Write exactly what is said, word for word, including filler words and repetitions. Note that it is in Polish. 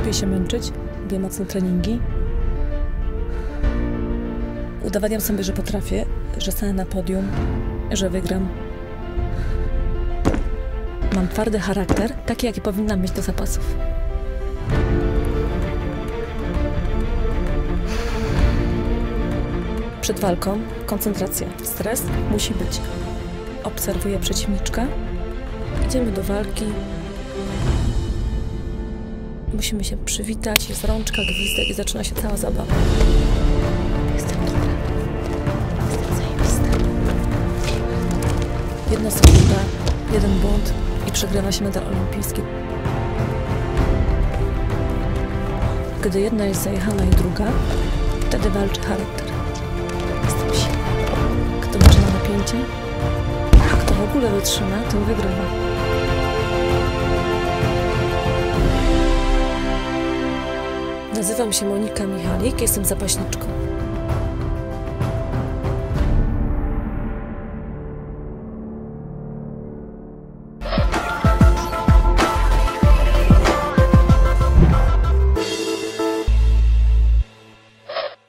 lubię się męczyć, lubię mocne treningi. Udowadniam sobie, że potrafię, że stanę na podium, że wygram. Mam twardy charakter, taki jaki powinnam mieć do zapasów. Przed walką koncentracja, stres musi być. Obserwuję przeciwniczkę, idziemy do walki. Musimy się przywitać, jest rączka, gwizdek i zaczyna się cała zabawa. Jestem dobra. Jestem zajebista. Jedna sekunda, jeden błąd i przegrywa się medal olimpijski. Gdy jedna jest zajechana i druga, wtedy walczy charakter. Jestem silna. Kto może na napięcie, a kto w ogóle wytrzyma, ten wygrywa. Nazywam się Monika Michalik, jestem zapaśniczką.